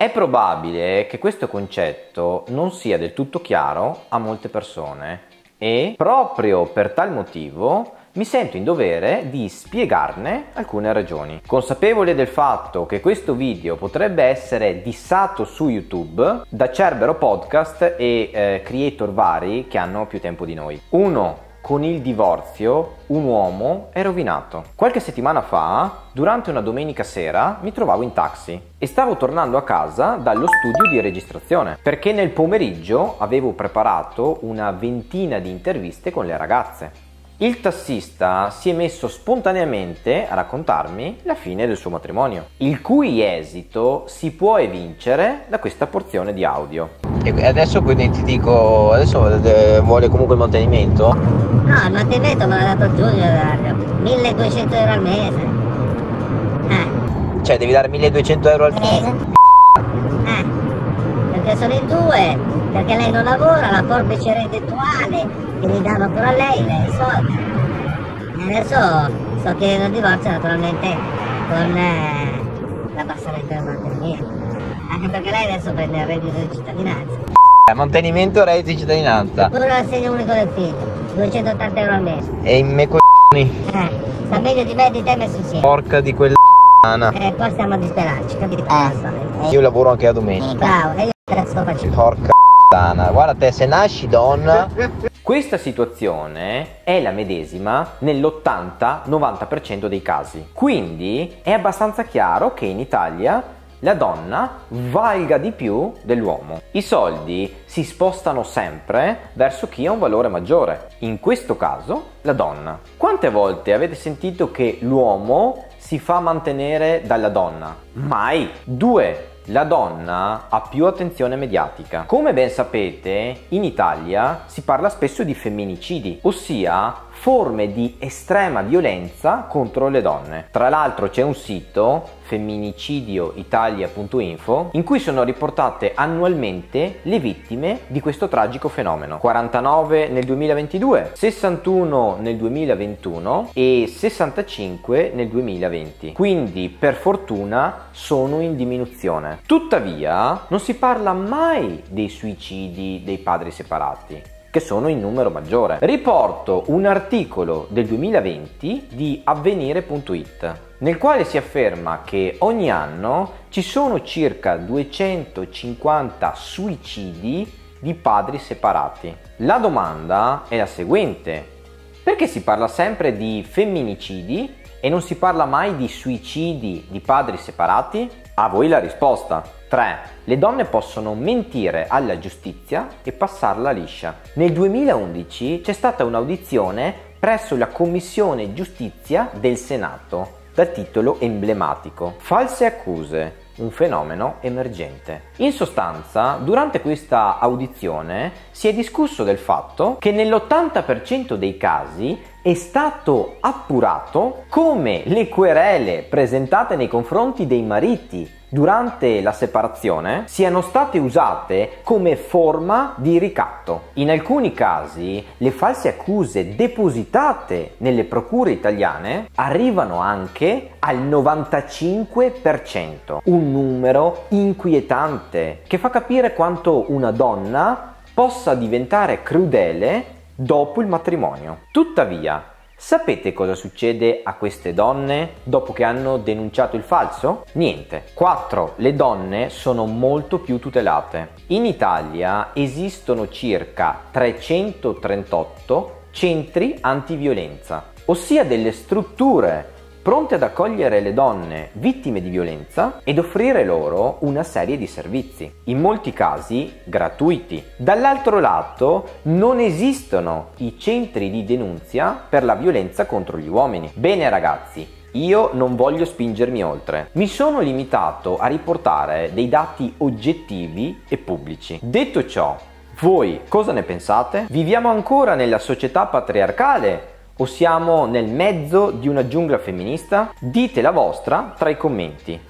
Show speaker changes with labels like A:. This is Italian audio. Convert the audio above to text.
A: È probabile che questo concetto non sia del tutto chiaro a molte persone e proprio per tal motivo mi sento in dovere di spiegarne alcune ragioni. Consapevole del fatto che questo video potrebbe essere dissato su YouTube da Cerbero Podcast e creator vari che hanno più tempo di noi. Con il divorzio un uomo è rovinato. Qualche settimana fa, durante una domenica sera, mi trovavo in taxi e stavo tornando a casa dallo studio di registrazione perché nel pomeriggio avevo preparato una ventina di interviste con le ragazze. Il tassista si è messo spontaneamente a raccontarmi la fine del suo matrimonio, il cui esito si può evincere da questa porzione di audio.
B: E adesso quindi ti dico, adesso vuole comunque il mantenimento?
C: No, il mantenimento me l'ha dato Giulio, 1200 euro al mese.
B: Cioè devi dare 1200 euro al mese?
C: Perché sono in due, perché lei non lavora, la forbice reddituale che mi danno pure a lei i soldi. E adesso sto chiedendo il divorzio naturalmente con l'abbassamento del mantenimento. Anche perché lei adesso prende il reddito di cittadinanza.
B: Mantenimento, reddito di cittadinanza.
C: Pure l'assegno unico del figlio, 280 euro al mese.
B: E i miei coglioni.
C: Sta meglio di me e di te messi insieme.
B: Porca di quella
C: E poi stiamo a disperarci, capito?
B: Io lavoro anche a domenica.
C: Bravo, e io te sto facendo.
B: Porca guarda te, se nasci donna.
A: Questa situazione è la medesima nell'80-90% dei casi. Quindi è abbastanza chiaro che in Italia la donna valga di più dell'uomo. I soldi si spostano sempre verso chi ha un valore maggiore, in questo caso la donna. Quante volte avete sentito che l'uomo si fa mantenere dalla donna? Mai. 2. La donna ha più attenzione mediatica. Come ben sapete, in Italia si parla spesso di femminicidi, ossia forme di estrema violenza contro le donne. Tra l'altro c'è un sito, femminicidio.italia.info, in cui sono riportate annualmente le vittime di questo tragico fenomeno. 49 nel 2022, 61 nel 2021 e 65 nel 2020. Quindi per fortuna sono in diminuzione. Tuttavia non si parla mai dei suicidi dei padri separati, che sono in numero maggiore. Riporto un articolo del 2020 di Avvenire.it, nel quale si afferma che ogni anno ci sono circa 250 suicidi di padri separati. La domanda è la seguente: perché si parla sempre di femminicidi e non si parla mai di suicidi di padri separati? A voi la risposta. 3. Le donne possono mentire alla giustizia e passarla liscia. Nel 2011 c'è stata un'audizione presso la Commissione Giustizia del Senato dal titolo emblematico: False accuse, un fenomeno emergente. In sostanza, durante questa audizione si è discusso del fatto che nell'80% dei casi è stato appurato come le querele presentate nei confronti dei mariti durante la separazione siano state usate come forma di ricatto. In alcuni casi le false accuse depositate nelle procure italiane arrivano anche al 95%, un numero inquietante che fa capire quanto una donna possa diventare crudele dopo il matrimonio. Tuttavia, sapete cosa succede a queste donne dopo che hanno denunciato il falso? Niente. 4. Le donne sono molto più tutelate. In Italia esistono circa 338 centri antiviolenza, ossia delle strutture pronte ad accogliere le donne vittime di violenza ed offrire loro una serie di servizi, in molti casi gratuiti. Dall'altro lato non esistono i centri di denunzia per la violenza contro gli uomini. Bene ragazzi, io non voglio spingermi oltre. Mi sono limitato a riportare dei dati oggettivi e pubblici. Detto ciò, voi cosa ne pensate? Viviamo ancora nella società patriarcale o siamo nel mezzo di una giungla femminista? Dite la vostra tra i commenti.